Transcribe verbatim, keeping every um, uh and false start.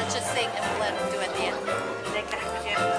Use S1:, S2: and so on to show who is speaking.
S1: just sing and we'll let them do it at the end.
S2: They got you.